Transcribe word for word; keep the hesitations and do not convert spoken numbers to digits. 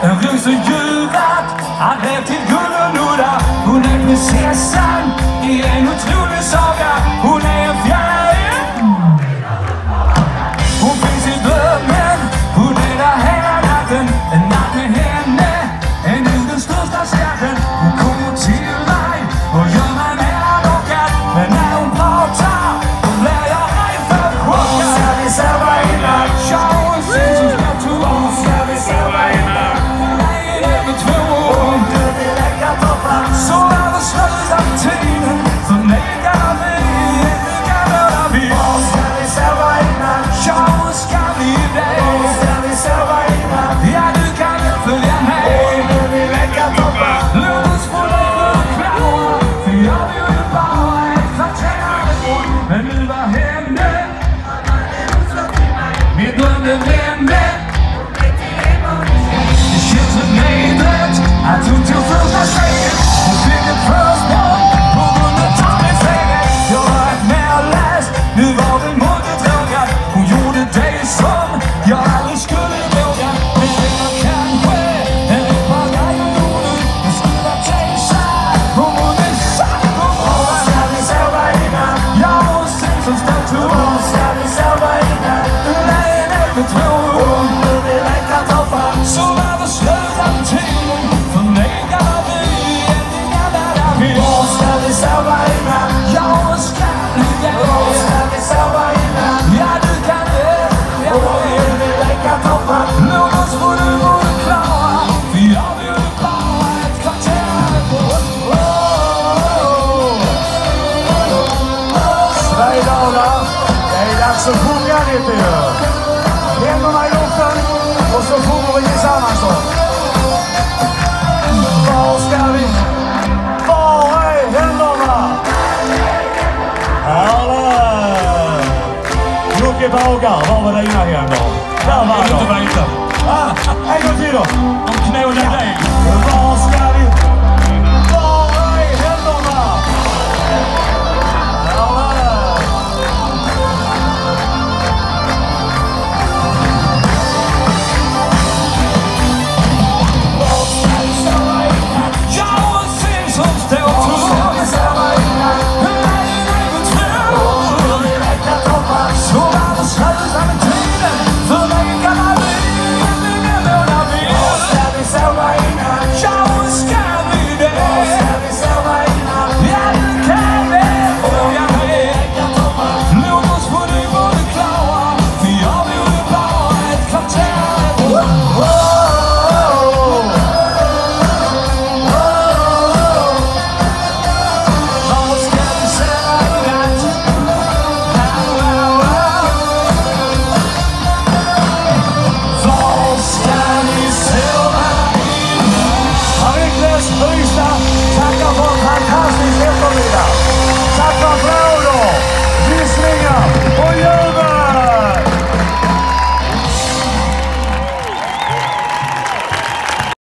En rus och djurat, han blev till guld och nudda. Hon är prinsessan i en otrolig saga. Hon är en fjäril. Hon finns i drömmen, hon är där hela natten. En natt med henne är nu den största skatten. Hon kommer till mig och gör mig mera lockad. Men när hon pratar, då blir jag rädd för chockad. Ska vi sova i natt? Ja, hon syns som ska tro. Ska vi sova i natt? Nej, det är två. Om du vill lägga toppar så överslösar tiden. Så lägger vi äntligen röra vi. Ska vi sova i natt? Ja, hon ska bli dig. Ska vi sova i natt? Ja, du kan följa med. Om du vill lägga toppar. Låt oss få dig förklara. För jag vill ju bara ett kvarter. Men nu var hände? Vi drömde vände. Det känns som medret att hon tog första steget. Hon fick ett försprång på grund av mitt seger. Jag var ett merläst, nu var det måttråkad. Hon gjorde det som jag aldrig skulle våga. Men det var kanske en par grejer hon gjorde. Jag skulle ha tänkt såhär om hon är satt på morgon. Ska vi sova i natt? Ja, hon syns som statur. Ska vi sova i natt? Nej, nej, för två. Om du vill räkna toppar så överslösar tiden. För lägger vi äntligen där vi. Ska vi sova i natt? Ja, hon ska bli det. Ska vi sova i natt? Ja, du kan det. Om du vill räkna toppar. Låt oss få du både klara. För jag vill bara ett kvarter. Sverigedala, det är dags att sjunga lite ju. Händerna i luften och så sjunger vi tillsammans då. Var ska vi? Var är händerna? Härligt! Jocke Bagar, var var dina händer? Där var de. Inte veta. Ah, en gång till då. De knålar dig.